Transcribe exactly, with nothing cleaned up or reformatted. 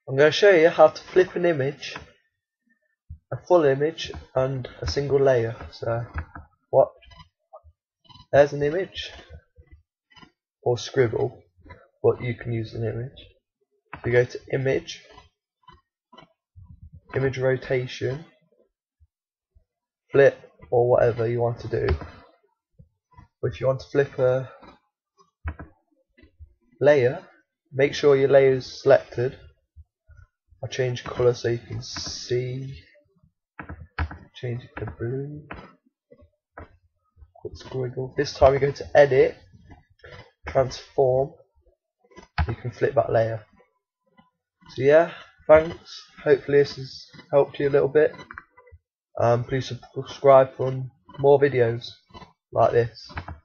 I'm going to show you how to flip an image, a full image and a single layer. So what? There's an image, or scribble, but you can use an image. So you go to image, image rotation, flip, or whatever you want to do. But if you want to flip a layer, make sure your layer is selected. I'll change colour so you can see. Change it to blue. Quick squiggle. This time you go to edit, transform. You can flip that layer. So yeah, thanks. Hopefully this has helped you a little bit. Um, please subscribe for more videos like this.